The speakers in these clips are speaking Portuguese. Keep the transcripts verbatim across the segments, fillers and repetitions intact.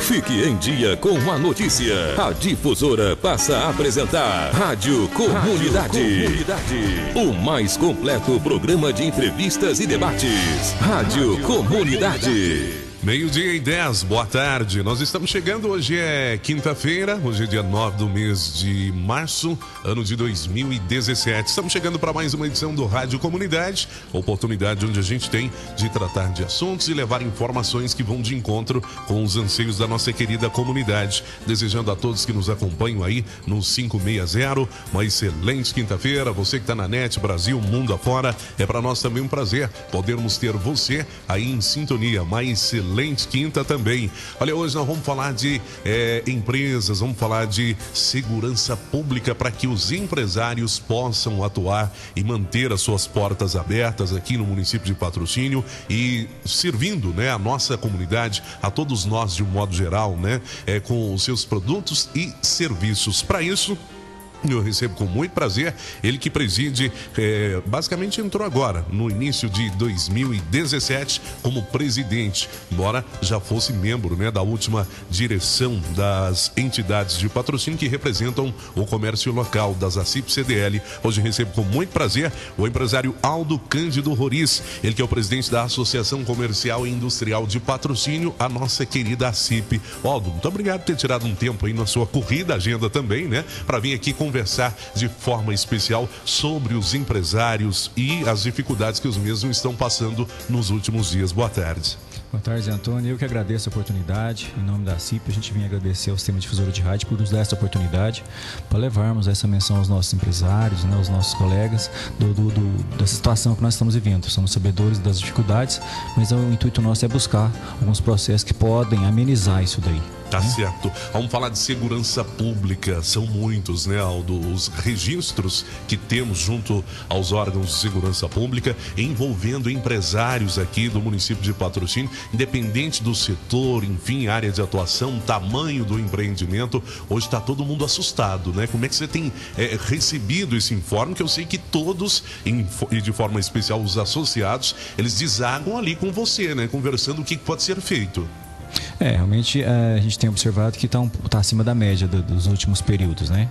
Fique em dia com a notícia. A Difusora passa a apresentar Rádio Comunidade. Rádio Comunidade. O mais completo programa de entrevistas e debates. Rádio Comunidade. Meio-dia e dez, boa tarde. Nós estamos chegando, hoje é quinta-feira, hoje é dia nove do mês de março, ano de dois mil e dezessete. Estamos chegando para mais uma edição do Rádio Comunidade, oportunidade onde a gente tem de tratar de assuntos e levar informações que vão de encontro com os anseios da nossa querida comunidade. Desejando a todos que nos acompanham aí no cinco seis zero, uma excelente quinta-feira. Você que está na net, Brasil, mundo afora, é para nós também um prazer podermos ter você aí em sintonia. Uma excelente Excelente quinta também. Olha, hoje nós vamos falar de é, empresas, vamos falar de segurança pública para que os empresários possam atuar e manter as suas portas abertas aqui no município de Patrocínio e servindo, né, a nossa comunidade, a todos nós de um modo geral, né, é, com os seus produtos e serviços. Para isso, eu recebo com muito prazer ele que preside, é, basicamente entrou agora, no início de dois mil e dezessete, como presidente, embora já fosse membro, né, da última direção das entidades de patrocínio que representam o comércio local das A C I P-C D L. Hoje recebo com muito prazer o empresário Aldo Cândido Roriz, ele que é o presidente da Associação Comercial e Industrial de Patrocínio, a nossa querida A C I P. Aldo, muito obrigado por ter tirado um tempo aí na sua corrida agenda também, né, para vir aqui com conversar de forma especial sobre os empresários e as dificuldades que os mesmos estão passando nos últimos dias. Boa tarde. Boa tarde, Antônio. Eu que agradeço a oportunidade. Em nome da A C I P, a gente vem agradecer ao Sistema Difusora de Rádio por nos dar essa oportunidade para levarmos essa menção aos nossos empresários, né, aos nossos colegas, do, do, do, dessa situação que nós estamos vivendo. Somos sabedores das dificuldades, mas o intuito nosso é buscar alguns processos que podem amenizar isso daí. Tá certo. Vamos falar de segurança pública. São muitos, né, Aldo, os registros que temos junto aos órgãos de segurança pública envolvendo empresários aqui do município de Patrocínio, independente do setor, enfim, área de atuação, tamanho do empreendimento. Hoje está todo mundo assustado, né? Como é que você tem é, recebido esse informe? Que eu sei que todos, em, e de forma especial os associados, eles desagam ali com você, né? Conversando o que pode ser feito. É, realmente a gente tem observado que está um, tá acima da média do, dos últimos períodos, né?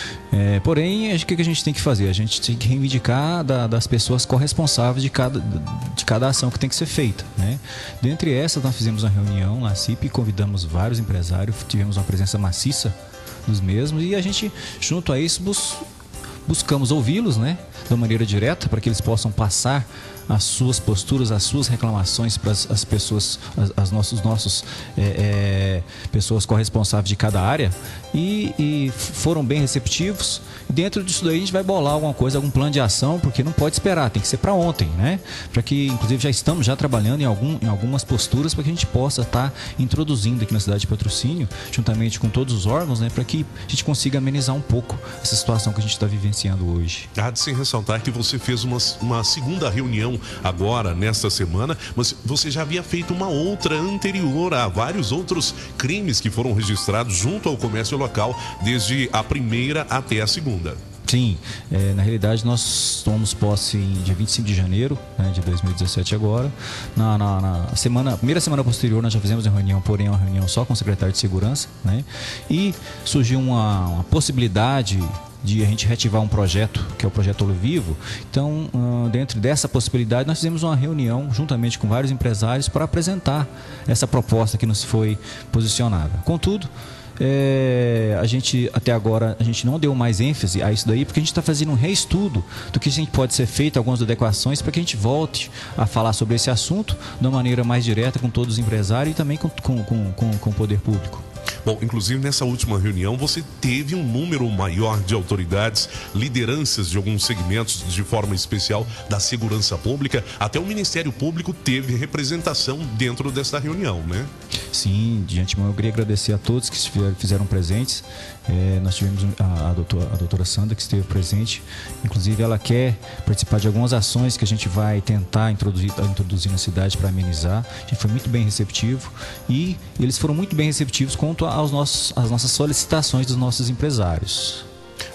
É, porém, o que a gente tem que fazer? A gente tem que reivindicar da, das pessoas corresponsáveis de cada, de cada ação que tem que ser feita, né? Dentre essas, nós fizemos uma reunião na C I P, convidamos vários empresários, tivemos uma presença maciça dos mesmos e a gente, junto a isso, bus, buscamos ouvi-los, né? Da maneira direta, para que eles possam passar as suas posturas, as suas reclamações para as, as pessoas, as, as nossos, nossos é, é, pessoas corresponsáveis de cada área e, e foram bem receptivos. E dentro disso daí a gente vai bolar alguma coisa, algum plano de ação, porque não pode esperar, tem que ser para ontem, né? Para que, inclusive, já estamos já trabalhando em, algum, em algumas posturas para que a gente possa estar tá introduzindo aqui na cidade de Patrocínio, juntamente com todos os órgãos, né? Para que a gente consiga amenizar um pouco essa situação que a gente está vivenciando hoje. Há de se ressaltar que você fez uma, uma segunda reunião agora, nesta semana, mas você já havia feito uma outra anterior a vários outros crimes que foram registrados junto ao comércio local, desde a primeira até a segunda. Sim, é, na realidade nós tomamos posse em dia vinte e cinco de janeiro, né, de dois mil e dezessete agora. Na, na, na semana, primeira semana posterior nós já fizemos uma reunião, porém uma reunião só com o secretário de segurança, né? E surgiu uma, uma possibilidade de a gente reativar um projeto, que é o projeto Olho Vivo. Então, uh, dentro dessa possibilidade, nós fizemos uma reunião juntamente com vários empresários para apresentar essa proposta que nos foi posicionada. Contudo, É, a gente até agora a gente não deu mais ênfase a isso daí, porque a gente está fazendo um reestudo do que a gente pode ser feito, algumas adequações, para que a gente volte a falar sobre esse assunto de uma maneira mais direta com todos os empresários e também com, com, com, com, com o poder público. Bom, inclusive nessa última reunião você teve um número maior de autoridades, lideranças de alguns segmentos, de forma especial da segurança pública. Até o Ministério Público teve representação dentro dessa reunião, né? Sim, de antemão eu queria agradecer a todos que fizeram presentes. É, nós tivemos a, a, doutora, a doutora Sandra que esteve presente. Inclusive ela quer participar de algumas ações que a gente vai tentar introduzir, introduzir na cidade para amenizar. A gente foi muito bem receptivo e eles foram muito bem receptivos quanto aos nossos, às nossas solicitações dos nossos empresários.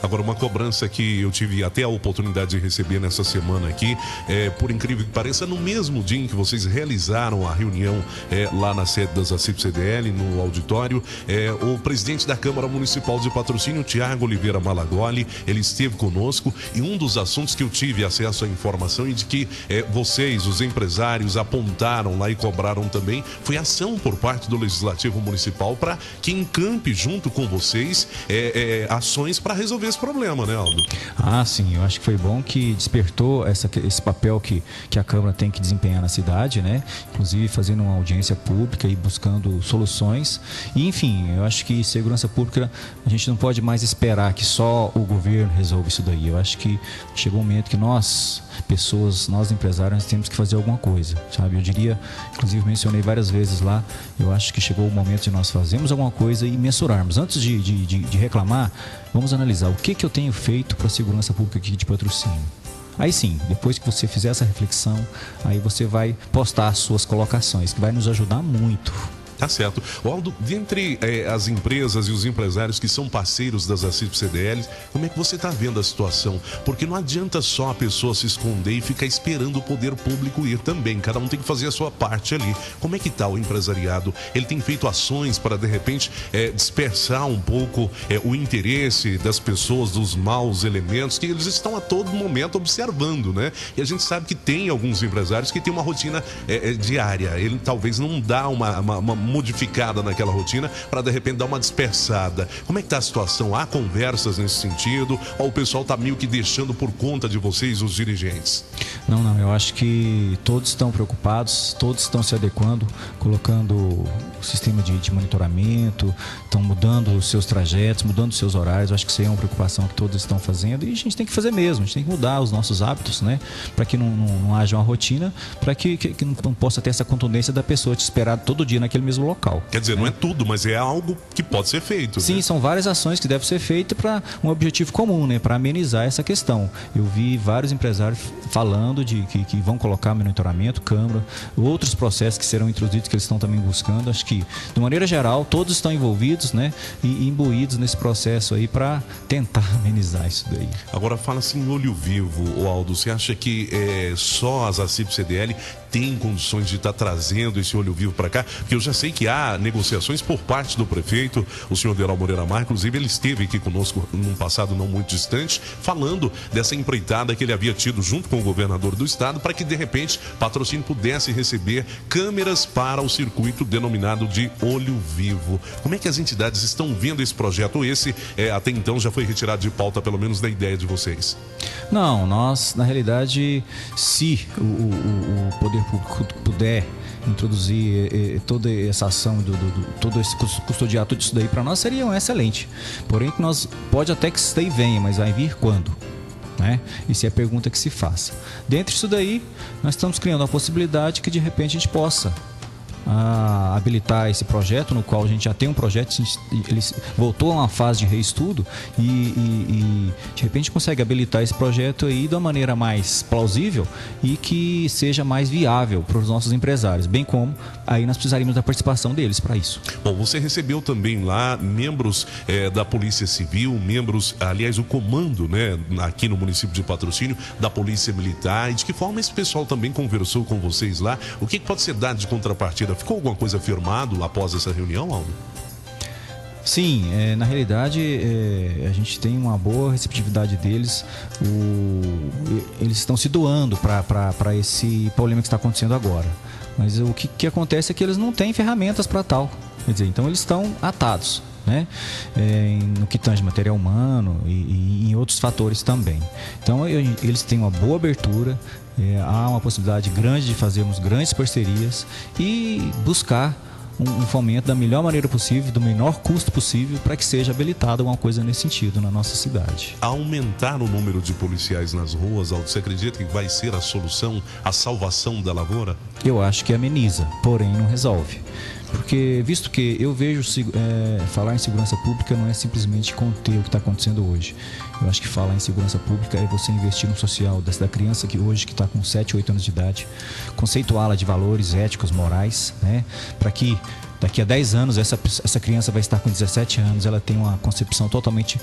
Agora, uma cobrança que eu tive até a oportunidade de receber nessa semana aqui, é, por incrível que pareça, no mesmo dia em que vocês realizaram a reunião é, lá na sede das A C I P C D L, no auditório, é, o presidente da Câmara Municipal de Patrocínio, Tiago Oliveira Malagoli, ele esteve conosco e um dos assuntos que eu tive acesso à informação e de que é, vocês, os empresários, apontaram lá e cobraram também, foi ação por parte do Legislativo Municipal para que encampe junto com vocês é, é, ações para resolver esse problema, né, Aldo? Ah, sim, eu acho que foi bom que despertou essa, esse papel que, que a Câmara tem que desempenhar na cidade, né? Inclusive fazendo uma audiência pública e buscando soluções. E, enfim, eu acho que segurança pública, a gente não pode mais esperar que só o governo resolva isso daí. Eu acho que chegou um momento que nós, pessoas, nós empresários, temos que fazer alguma coisa, sabe? Eu diria, inclusive mencionei várias vezes lá, eu acho que chegou o momento de nós fazermos alguma coisa e mensurarmos. Antes de, de, de, de reclamar, vamos analisar o que, que eu tenho feito para a segurança pública aqui de Patrocínio. Aí sim, depois que você fizer essa reflexão, aí você vai postar as suas colocações, que vai nos ajudar muito. Tá certo. Aldo, dentre eh, as empresas e os empresários que são parceiros das A C I P C D L, como é que você está vendo a situação? Porque não adianta só a pessoa se esconder e ficar esperando o poder público ir também. Cada um tem que fazer a sua parte ali. Como é que está o empresariado? Ele tem feito ações para, de repente, eh, dispersar um pouco eh, o interesse das pessoas, dos maus elementos, que eles estão a todo momento observando, né? E a gente sabe que tem alguns empresários que têm uma rotina eh, diária. Ele talvez não dá uma, uma, uma modificada naquela rotina para de repente dar uma dispersada. Como é que está a situação? Há conversas nesse sentido? Ou o pessoal está meio que deixando por conta de vocês, os dirigentes? Não, não, eu acho que todos estão preocupados, todos estão se adequando, colocando o sistema de, de monitoramento, estão mudando os seus trajetos, mudando os seus horários. Eu acho que isso aí é uma preocupação que todos estão fazendo e a gente tem que fazer mesmo, a gente tem que mudar os nossos hábitos, né? Para que não, não, não haja uma rotina, para que, que, que não possa ter essa contundência da pessoa te esperar todo dia naquele mesmo local. Quer dizer, né? Não é tudo, mas é algo que pode ser feito. Sim, né? São várias ações que devem ser feitas para um objetivo comum, né? Para amenizar essa questão. Eu vi vários empresários falando de que, que vão colocar monitoramento, câmara, outros processos que serão introduzidos que eles estão também buscando. Acho que, de maneira geral, todos estão envolvidos, né? E imbuídos nesse processo aí para tentar amenizar isso daí. Agora, fala assim, olho vivo, Aldo, você acha que é, só as A C I P C D L tem condições de estar trazendo esse olho vivo para cá? Porque eu já sei que há negociações por parte do prefeito, o senhor Deral Moreira Marques, inclusive ele esteve aqui conosco num passado não muito distante, falando dessa empreitada que ele havia tido junto com o governador do estado para que de repente Patrocínio pudesse receber câmeras para o circuito denominado de olho vivo. Como é que as entidades estão vendo esse projeto? Ou esse é, até então já foi retirado de pauta, pelo menos da ideia de vocês? Não, nós na realidade, se o, o, o poder público puder introduzir eh, toda essa ação, do, do, do, todo esse custodiar tudo isso daí para nós seria um excelente. Porém, que nós pode até que isso daí venha, mas vai vir quando? Né? Isso é a pergunta que se faça. Dentro disso daí, nós estamos criando a possibilidade que de repente a gente possa a habilitar esse projeto, no qual a gente já tem um projeto, ele voltou a uma fase de reestudo e, e, e de repente consegue habilitar esse projeto aí de uma maneira mais plausível e que seja mais viável para os nossos empresários, bem como aí nós precisaríamos da participação deles para isso. Bom, você recebeu também lá membros é, da Polícia Civil, membros, aliás, o comando, né, aqui no município de Patrocínio, da Polícia Militar, e de que forma esse pessoal também conversou com vocês lá? O que pode ser dado de contrapartida? Ficou alguma coisa firmado após essa reunião, Aldo? Sim, é, na realidade é, a gente tem uma boa receptividade deles. O, eles estão se doando para esse problema que está acontecendo agora. Mas o que, que acontece é que eles não têm ferramentas para tal. Quer dizer, então eles estão atados, né? É, no que tange material humano e, e em outros fatores também. Então eu, eles têm uma boa abertura. É, há uma possibilidade grande de fazermos grandes parcerias e buscar um, um fomento da melhor maneira possível, do menor custo possível, para que seja habilitada alguma coisa nesse sentido na nossa cidade. Aumentar o número de policiais nas ruas, Aldo, você acredita que vai ser a solução, a salvação da lavoura? Eu acho que ameniza, porém não resolve. Porque, visto que eu vejo é, falar em segurança pública não é simplesmente conter o que está acontecendo hoje. Eu acho que falar em segurança pública é você investir no social dessa criança que hoje que está com sete, oito anos de idade, conceituá-la de valores éticos, morais, né, para que daqui a dez anos essa, essa criança vai estar com dezessete anos, ela tem uma concepção totalmente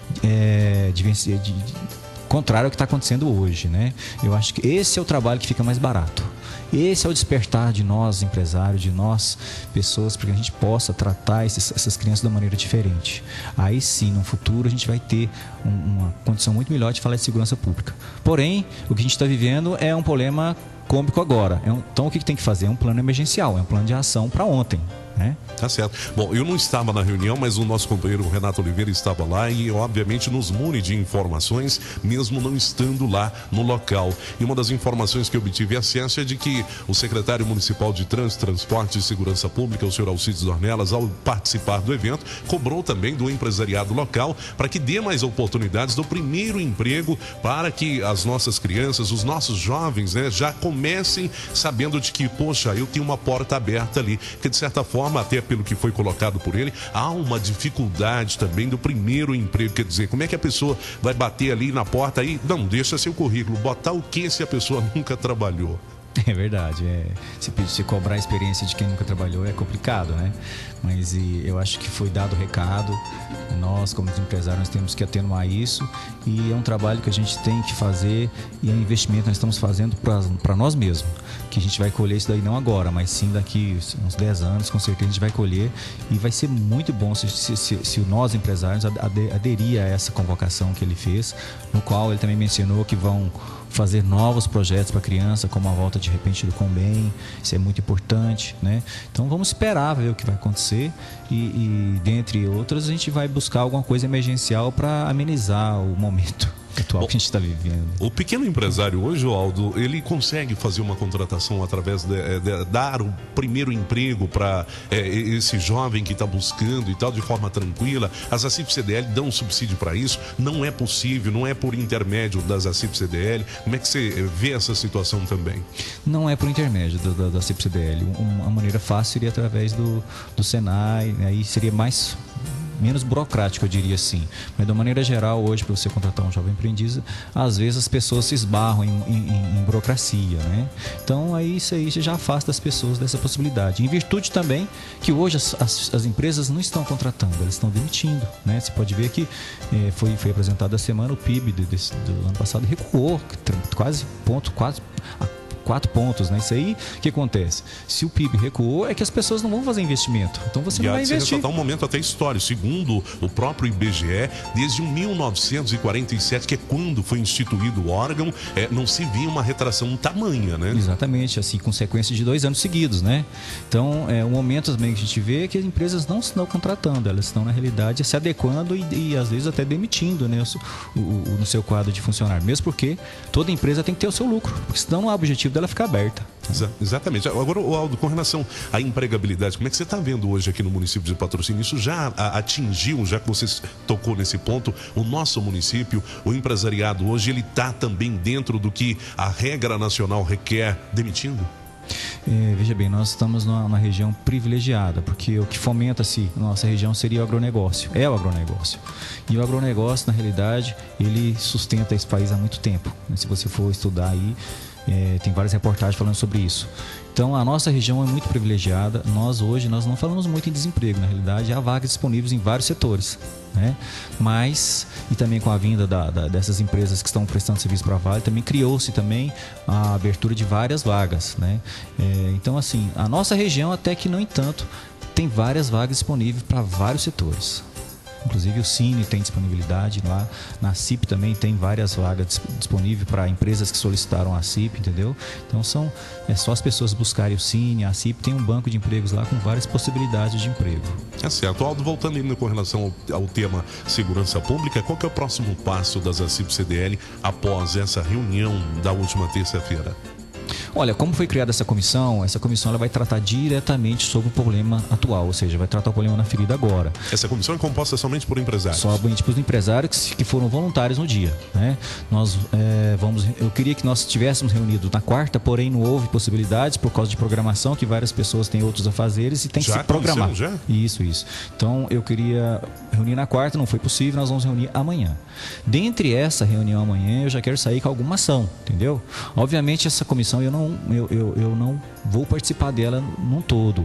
é, de, de, de, contrária ao que está acontecendo hoje, né? Eu acho que esse é o trabalho que fica mais barato. Esse é o despertar de nós, empresários, de nós, pessoas, para que a gente possa tratar esses, essas crianças de uma maneira diferente. Aí sim, no futuro, a gente vai ter um, uma condição muito melhor de falar de segurança pública. Porém, o que a gente está vivendo é um problema cômico agora. É um, então, o que tem que fazer? É um plano emergencial, é um plano de ação para ontem. Né? Tá certo. Bom, eu não estava na reunião, mas o nosso companheiro Renato Oliveira estava lá e, obviamente, nos mune de informações, mesmo não estando lá no local. E uma das informações que eu obtive acesso é de que o secretário municipal de Trânsito, Transporte e Segurança Pública, o senhor Alcides Dornelas, ao participar do evento, cobrou também do empresariado local para que dê mais oportunidades do primeiro emprego para que as nossas crianças, os nossos jovens, né, já comecem sabendo de que, poxa, eu tenho uma porta aberta ali, que de certa forma, até pelo que foi colocado por ele, há uma dificuldade também do primeiro emprego. Quer dizer, como é que a pessoa vai bater ali na porta e não deixa seu currículo, botar o que se a pessoa nunca trabalhou? É verdade, é, se, se cobrar a experiência de quem nunca trabalhou é complicado, né? Mas e, eu acho que foi dado o recado, nós como empresários nós temos que atenuar isso e é um trabalho que a gente tem que fazer e é um investimento que nós estamos fazendo para nós mesmos, que a gente vai colher isso daí não agora, mas sim daqui uns dez anos, com certeza a gente vai colher e vai ser muito bom se, se, se, se nós empresários aderir a essa convocação que ele fez, no qual ele também mencionou que vão fazer novos projetos para a criança, como a volta de repente do Combem, isso é muito importante, né? Então vamos esperar ver o que vai acontecer e, e dentre outras, a gente vai buscar alguma coisa emergencial para amenizar o momento atual. Bom, que a gente está vivendo. O pequeno empresário hoje, Aldo, ele consegue fazer uma contratação através de, de dar o primeiro emprego para é, esse jovem que está buscando e tal, de forma tranquila. As A C I P C D L dão um subsídio para isso. Não é possível, não é por intermédio das A C I P C D L. Como é que você vê essa situação também? Não é por intermédio da, da, da A C I P C D L. Uma maneira fácil seria através do, do Senai, aí seria mais menos burocrático, eu diria assim. Mas de uma maneira geral, hoje, para você contratar um jovem aprendiz, às vezes as pessoas se esbarram em, em, em burocracia, né? Então, aí isso aí já afasta as pessoas dessa possibilidade. Em virtude também que hoje as, as, as empresas não estão contratando, elas estão demitindo, né? Você pode ver que eh, foi, foi apresentado a semana, o P I B do, desse, do ano passado recuou, quase ponto, quase... quatro pontos, né? Isso aí, o que acontece? Se o P I B recuou, é que as pessoas não vão fazer investimento. Então você e não vai investir. Está um momento até histórico. Segundo o próprio I B G E, desde mil novecentos e quarenta e sete, que é quando foi instituído o órgão, é, não se via uma retração tamanha, né? Exatamente, assim, com sequência de dois anos seguidos, né? Então, é, o momento também que a gente vê é que as empresas não estão contratando, elas estão, na realidade, se adequando e, e às vezes, até demitindo, né, o, o, o, no seu quadro de funcionário. Mesmo porque toda empresa tem que ter o seu lucro, porque senão não há objetivo dela ficar aberta. Exa exatamente. Agora, Aldo, com relação à empregabilidade, como é que você está vendo hoje aqui no município de Patrocínio? Isso já atingiu, já que você tocou nesse ponto, o nosso município, o empresariado hoje, ele está também dentro do que a regra nacional requer, demitindo? É, veja bem, nós estamos numa, numa região privilegiada, porque o que fomenta-se na nossa região seria o agronegócio, é o agronegócio. E o agronegócio, na realidade, ele sustenta esse país há muito tempo. Se você for estudar aí, é, tem várias reportagens falando sobre isso. Então, a nossa região é muito privilegiada. Nós, hoje, nós não falamos muito em desemprego. Na realidade, há vagas disponíveis em vários setores, né? Mas, e também com a vinda da, da, dessas empresas que estão prestando serviço para a Vale, também criou-se também a abertura de várias vagas, né? É, então, assim, a nossa região, até que, no entanto, tem várias vagas disponíveis para vários setores. Inclusive o Cine tem disponibilidade lá, na C I P também tem várias vagas disponíveis para empresas que solicitaram a C I P, entendeu? Então são, é só as pessoas buscarem o Cine, a C I P tem um banco de empregos lá com várias possibilidades de emprego. É certo. Aldo, voltando ainda com relação ao, ao tema segurança pública, qual que é o próximo passo das A C I P C D L após essa reunião da última terça-feira? Olha, como foi criada essa comissão, essa comissão ela vai tratar diretamente sobre o problema atual, ou seja, vai tratar o problema na ferida agora. Essa comissão é composta somente por empresários? Somente por empresários que foram voluntários no dia, né? Nós é, vamos, eu queria que nós estivéssemos reunidos na quarta, porém não houve possibilidades por causa de programação, que várias pessoas têm outros afazeres e tem que se programar. Já? Isso, isso. Então eu queria reunir na quarta, não foi possível, nós vamos reunir amanhã. Dentre essa reunião amanhã, eu já quero sair com alguma ação, entendeu? Obviamente essa comissão eu não, eu, eu, eu não vou participar dela num todo.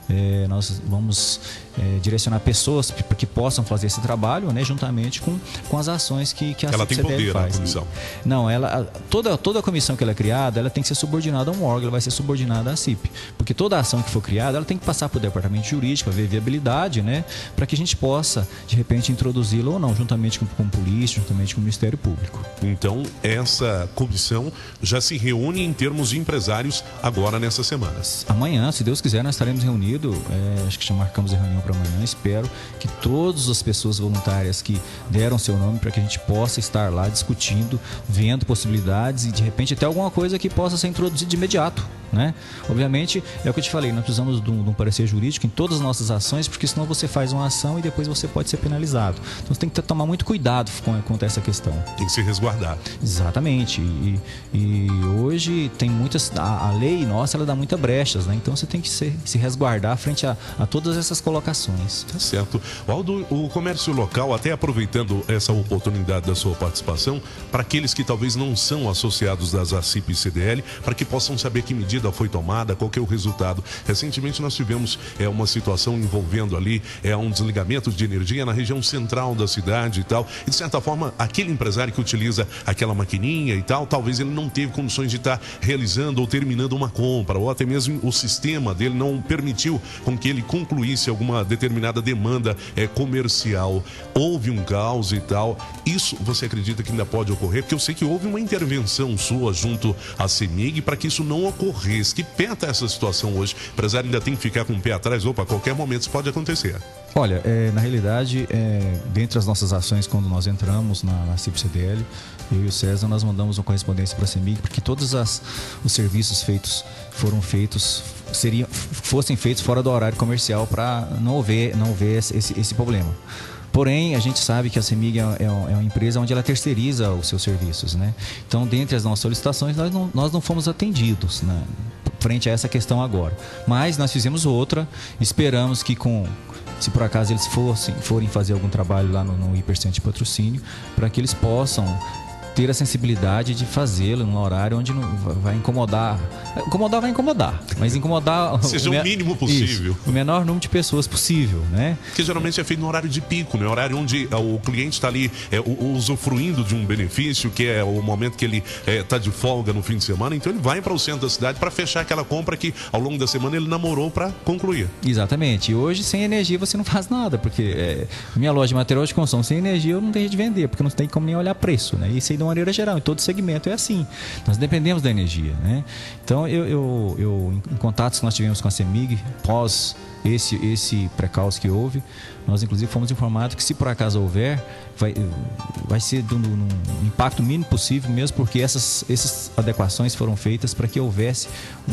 é, nós vamos é, direcionar pessoas para que possam fazer esse trabalho, né, juntamente com, com as ações que, que a ela tem poder, faz. A comissão. Não, ela, toda, toda a comissão que ela é criada, ela tem que ser subordinada a um órgão, ela vai ser subordinada à C I P. Porque toda ação que for criada, ela tem que passar por departamento jurídico, ver viabilidade, né, para que a gente possa, de repente, introduzi-la ou não, juntamente com, com o polícia, juntamente com o Ministério Público. Então, essa comissão já se reúne em termos de empresários agora nessas semanas. Amanhã, se Deus quiser, nós estaremos reunidos, é, acho que já marcamos a reunião para amanhã, espero que todas as pessoas voluntárias que deram seu nome para que a gente possa estar lá discutindo, vendo possibilidades e de repente até alguma coisa que possa ser introduzida de imediato, né? Obviamente, é o que eu te falei, nós precisamos de um, de um parecer jurídico em todas as nossas ações, porque senão você faz uma ação e depois você pode ser penalizado. Então você tem que ter, tomar muito cuidado com, com essa questão. Tem que se resguardar. Exatamente. E, e hoje tem muitas... A, a lei nossa, ela dá muitas brechas, né? Então você tem que se, se resguardar frente a, a todas essas colocações. Tá certo. Aldo, o comércio local, até aproveitando essa oportunidade da sua participação, para aqueles que talvez não são associados das A C I P e C D L, para que possam saber que medida foi tomada, qual que é o resultado. Recentemente nós tivemos é, uma situação envolvendo ali é, um desligamento de energia na região central da cidade e tal. E de certa forma, aquele empresário que utiliza aquela maquininha e tal, talvez ele não teve condições de estar realizando ou terminando uma compra, ou até mesmo o sistema dele não permitiu com que ele concluísse alguma determinada demanda é, comercial. Houve um caos e tal. Isso você acredita que ainda pode ocorrer? Porque eu sei que houve uma intervenção sua junto à CEMIG para que isso não ocorresse. Que pé está essa situação hoje? O empresário ainda tem que ficar com o pé atrás? Opa, a qualquer momento isso pode acontecer. Olha, é, na realidade, é, dentre as nossas ações, quando nós entramos na, na C I P C D L, eu e o César, nós mandamos uma correspondência para a CEMIG, porque todos as, os serviços feitos foram feitos, seriam, fossem feitos fora do horário comercial para não haver, não haver esse, esse problema. Porém, a gente sabe que a CEMIG é, é uma empresa onde ela terceiriza os seus serviços, né? Então, dentre as nossas solicitações, nós não, nós não fomos atendidos, né, frente a essa questão agora. Mas nós fizemos outra, esperamos que com... se por acaso eles fossem, forem fazer algum trabalho lá no, no Hipercentro de Patrocínio, para que eles possam ter a sensibilidade de fazê-lo num horário onde não vai incomodar. Incomodar vai incomodar, mas incomodar... Seja o, o mínimo possível. Isso, o menor número de pessoas possível, né? Que geralmente é feito no horário de pico, né? Horário onde o cliente está ali é, usufruindo de um benefício, que é o momento que ele está é, de folga no fim de semana. Então ele vai para o centro da cidade para fechar aquela compra que ao longo da semana ele namorou para concluir. Exatamente. E hoje sem energia você não faz nada, porque é, minha loja de material de construção sem energia eu não tenho de vender, porque não tem como nem olhar preço, né? Isso aí de uma maneira geral, em todo segmento é assim. Nós dependemos da energia, né? Então, eu, eu, eu em contatos que nós tivemos com a CEMIG, pós esse, esse precalço que houve, nós inclusive fomos informados que se por acaso houver, vai, vai ser do, do, no impacto mínimo possível, mesmo porque essas, essas adequações foram feitas para que houvesse um,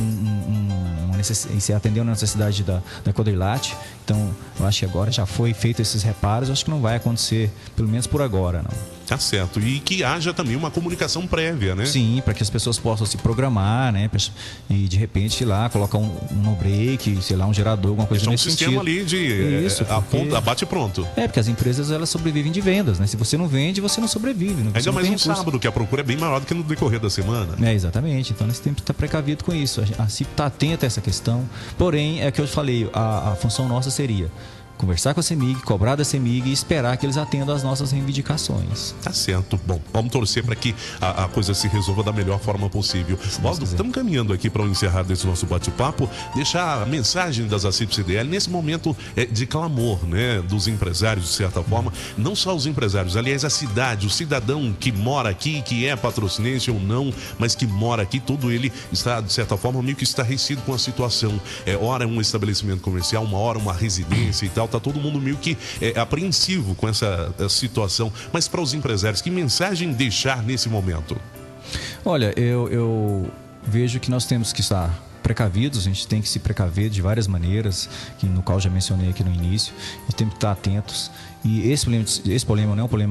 um, uma necessidade, se atendeu a necessidade da, da Quadrilate. Então, eu acho que agora já foi feito esses reparos, eu acho que não vai acontecer, pelo menos por agora, não. Tá certo. E que haja também uma comunicação prévia, né? Sim, para que as pessoas possam se programar, né? E de repente, sei lá, colocar um, um no-break, sei lá, um gerador, alguma coisa nesse sentido. É um sistema ali de Isso, é, porque... abate pronto. É, porque as empresas elas sobrevivem de vendas, né? Se você não vende, você não sobrevive. Né? Ainda mais um sábado, que a procura é bem maior do que no decorrer da semana. É, exatamente. Então, nesse tempo, está precavido com isso. A C I P está atenta a essa questão. Porém, é que eu falei, a, a função nossa seria conversar com a CEMIG, cobrar da CEMIG e esperar que eles atendam às nossas reivindicações. Tá certo. Bom, vamos torcer para que a, a coisa se resolva da melhor forma possível. Waldo, estamos caminhando aqui para o encerrar desse nosso bate-papo, deixar a mensagem das A C I P C D L nesse momento é, de clamor, né, dos empresários, de certa forma. Não só os empresários, aliás, a cidade, o cidadão que mora aqui, que é patrocinense ou não, mas que mora aqui, todo ele está, de certa forma, meio que estarrecido com a situação. É, hora é um estabelecimento comercial, uma hora uma residência e tal. Tá todo mundo meio que é, apreensivo com essa, essa situação. Mas para os empresários, que mensagem deixar nesse momento? Olha, eu, eu vejo que nós temos que estar precavidos, a gente tem que se precaver de várias maneiras, que no qual já mencionei aqui no início, e temos que estar atentos. E esse problema, esse problema não é um problema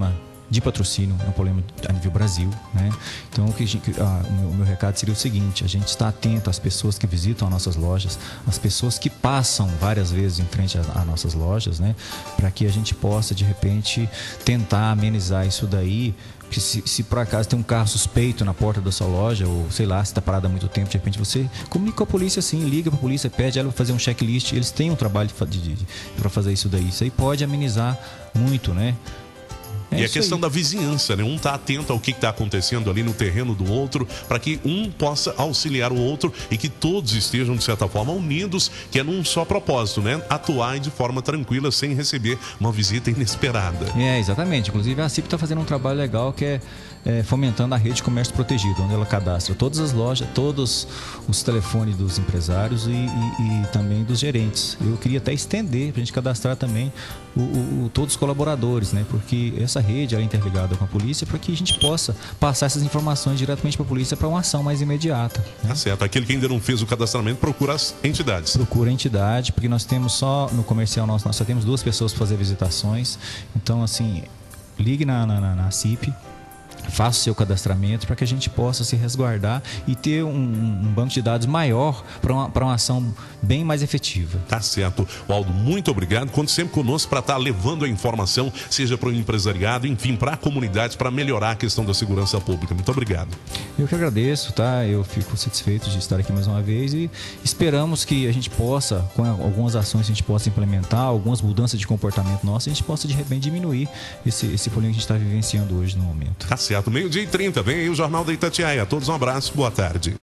de patrocínio, é um problema a nível Brasil, né? Então o, que a gente, ah, o, meu, o meu recado seria o seguinte: a gente está atento às pessoas que visitam as nossas lojas, às pessoas que passam várias vezes em frente às nossas lojas, né? Para que a gente possa de repente tentar amenizar isso daí. Que se, se por acaso tem um carro suspeito na porta da sua loja, ou sei lá, se está parado há muito tempo, de repente você comunica com a polícia assim, liga para a polícia, pede ela para fazer um checklist. Eles têm um trabalho para fazer isso daí. Isso aí pode amenizar muito, né? É e a questão aí da vizinhança, né? Um tá atento ao que está acontecendo ali no terreno do outro, para que um possa auxiliar o outro e que todos estejam, de certa forma, unidos, que é num só propósito, né? Atuar de forma tranquila, sem receber uma visita inesperada. É, exatamente. Inclusive a CIP está fazendo um trabalho legal que é, é fomentando a rede de comércio protegido, onde ela cadastra todas as lojas, todos os telefones dos empresários e, e, e também dos gerentes. Eu queria até estender para a gente cadastrar também o, o, todos os colaboradores, né? Porque essa rede ela é interligada com a polícia para que a gente possa passar essas informações diretamente para a polícia para uma ação mais imediata, né? Tá certo. Aquele que ainda não fez o cadastramento, procura as entidades. Procura a entidade, porque nós temos só, no comercial nosso, nós só temos duas pessoas para fazer visitações. Então, assim, ligue na, na, na, na CIP, faça o seu cadastramento para que a gente possa se resguardar e ter um, um banco de dados maior para uma, para uma ação bem mais efetiva. Tá certo. Waldo, muito obrigado. Conte sempre conosco para estar levando a informação, seja para o empresariado, enfim, para a comunidade, para melhorar a questão da segurança pública. Muito obrigado. Eu que agradeço, tá? Eu fico satisfeito de estar aqui mais uma vez e esperamos que a gente possa, com algumas ações, a gente possa implementar, algumas mudanças de comportamento nosso, a gente possa de repente diminuir esse, esse problema que a gente está vivenciando hoje no momento. Tá certo. Meio-dia e trinta, vem aí o Jornal da Itatiaia. A todos um abraço, boa tarde.